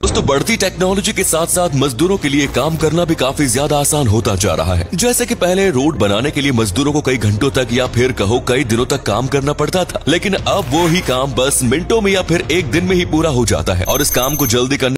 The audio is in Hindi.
दोस्तों, बढ़ती टेक्नोलॉजी के साथ साथ मजदूरों के लिए काम करना भी काफी ज्यादा आसान होता जा रहा है। जैसे कि पहले रोड बनाने के लिए मजदूरों को कई घंटों तक या फिर कहो कई दिनों तक काम करना पड़ता था, लेकिन अब वो ही काम बस मिनटों में या फिर एक दिन में ही पूरा हो जाता है और इस काम को जल्दी करने